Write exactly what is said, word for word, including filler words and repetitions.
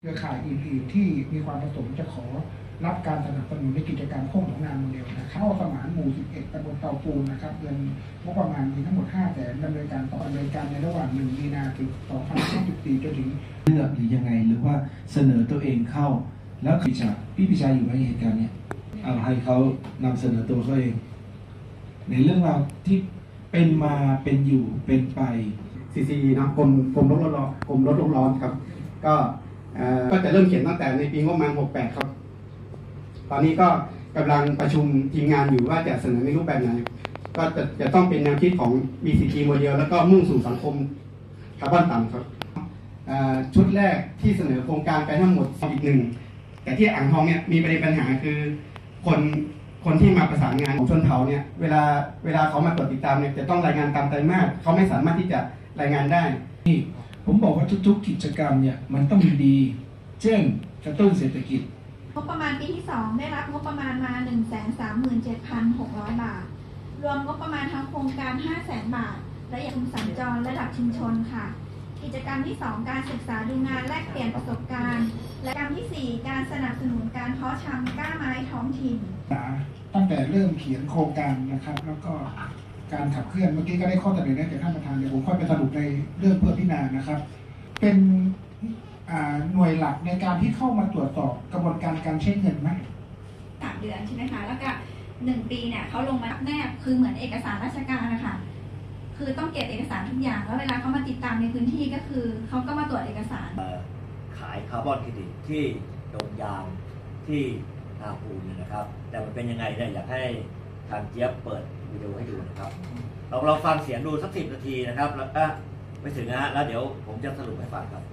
เครือข่ายอื่นๆที่มีความประสงค์จะขอรับการสนับสนุนในกิจการโค้งของนาโมเดลนะครับเข้าสมานหมู่สิบเอ็ดตำบลเตาปูนนะครับเงินงบประมาณมีทั้งหมดห้าแสนดำเนินการต่อดำเนินการในระหว่างหนึ่งมีนาถึงสองพันห้าร้อยสิบสี่จนถึงเลือกหรือยังไงหรือว่าเสนอตัวเองเข้าแล้วพี่ชาพี่พิชาอยู่ในเหตุการณ์เนี้ยเอาให้เขานำเสนอตัวเขาเองในเรื่องราวที่เป็นมาเป็นอยู่เป็นไปซีซีนะกรมกรมรถร้อนกรมรถโลกร้อนครับก็ก็จะเริ่มเขียนตั้งแต่ในปีงบประมาณหกสิบแปดครับตอนนี้ก็กำลังประชุมทีมงานอยู่ว่าจะเสนอในรูปแบบไหนก็จะจะต้องเป็นแนวคิดของ บี ซี ที โมเดลแล้วก็มุ่งสู่สังคมคาร์บอนต่ำครับชุดแรกที่เสนอโครงการไปทั้งหมดอีกหนึ่งแต่ที่อ่างทองเนี่ยมีประเด็นปัญหาคือคนคนที่มาประสานงานของชนเผ่าเนี่ยเวลาเวลาเขามาตรวจติดตามเนี่ยจะต้องรายงานตามไตรมาสเขาไม่สามารถที่จะรายงานได้นี่ผมบอกว่าทุกๆกิจกรรมเนี่ยมันต้องมีดีเช่นกระตุ้นเศรษฐกิจงบประมาณปีที่สองได้รับงบประมาณมา หนึ่งแสนสามหมื่นเจ็ดพันหกร้อย บาทรวมงบประมาณทางโครงการ ห้าแสน บาทและยังสัญจรระดับชุมชนค่ะกิจกรรมที่สองการศึกษาดูงานแลกเปลี่ยนประสบการณ์และกรรมที่สี่การสนับสนุนการเพาะชำกล้าไม้ท้องถิ่นตั้งแต่เริ่มเขียนโครงการนะครับแล้วก็การขับเคลื่อนเมื่อกี้ก็ได้ข้อเสนอแนะจากท่านประธานเดี๋ยวผมค่อยไปสรุปในเรื่องเพื่อพิจารณานะครับเป็นหน่วยหลักในการที่เข้ามาตรวจสอบกระบวนการการใช้เงินไหมสามเดือนใช่ไหมคะแล้วก็หนึ่งปีเนี่ยเขาลงมาแนบคือเหมือนเอกสารราชการนะคะคือต้องเก็บเอกสารทุกอย่างแล้วเวลาเขามาติดตามในพื้นที่ก็คือเขาก็มาตรวจเอกสารขายคาร์บอนเครดิตที่โดงยางที่นาปูนนะครับแต่มันเป็นยังไงเนี่ยอยากให้ทางเจี๊ยบเปิดวิดีโอให้ดูนะครับเราเราฟังเสียงดูสักสิบนาทีนะครับแล้วไม่ถึงนะฮะแล้วเดี๋ยวผมจะสรุปให้ฟังครับ